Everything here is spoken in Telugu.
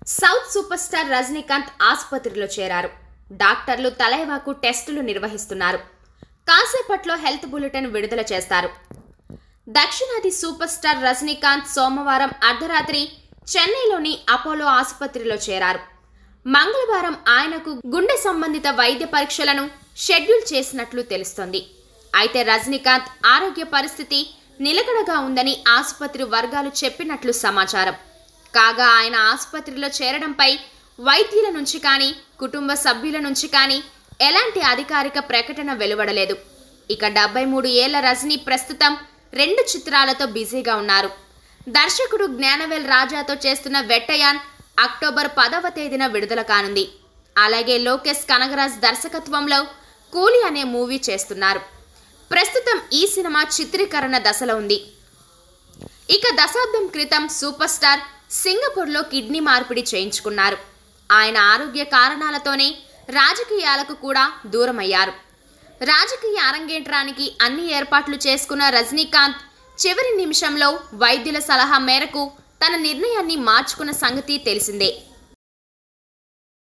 సౌత్ సూపర్ స్టార్ రజనీకాంత్ ఆసుపత్రిలో చేరారు. డాక్టర్లు తలైవాకు టెస్టులు నిర్వహిస్తున్నారు. కాసేపట్లో హెల్త్ బులెటిన్ విడుదల చేస్తారు. దక్షిణాది సూపర్ స్టార్ రజనీకాంత్ సోమవారం అర్ధరాత్రి చెన్నైలోని అపోలో ఆసుపత్రిలో చేరారు. మంగళవారం ఆయనకు గుండె సంబంధిత వైద్య పరీక్షలను షెడ్యూల్ చేసినట్లు తెలుస్తోంది. అయితే రజనీకాంత్ ఆరోగ్య పరిస్థితి నిలకడగా ఉందని ఆసుపత్రి వర్గాలు చెప్పినట్లు సమాచారం. కాగా ఆయన ఆసుపత్రిలో చేరడంపై వైద్యుల నుంచి కానీ కుటుంబ సభ్యుల నుంచి కానీ ఎలాంటి అధికారిక ప్రకటన వెలువడలేదు. ఇక 73 ఏళ్ల రజనీ ప్రస్తుతం 2 చిత్రాలతో బిజీగా ఉన్నారు. దర్శకుడు జ్ఞానవేల్ రాజాతో చేస్తున్న వెట్టయాన్ అక్టోబర్ 10వ తేదీన విడుదల కానుంది. అలాగే లోకేష్ కనగరాజ్ దర్శకత్వంలో కూలీ అనే మూవీ చేస్తున్నారు. ప్రస్తుతం ఈ సినిమా చిత్రీకరణ దశలో ఉంది. ఇక దశాబ్దం క్రితం సూపర్ స్టార్ సింగపూర్లో కిడ్నీ మార్పిడి చేయించుకున్నారు. ఆయన ఆరోగ్య కారణాలతోనే రాజకీయాలకు కూడా దూరమయ్యారు. రాజకీయ అరంగేట్రానికి అన్ని ఏర్పాట్లు చేసుకున్న రజనీకాంత్ చివరి నిమిషంలో వైద్యుల సలహా మేరకు తన నిర్ణయాన్ని మార్చుకున్న సంగతి తెలిసిందే.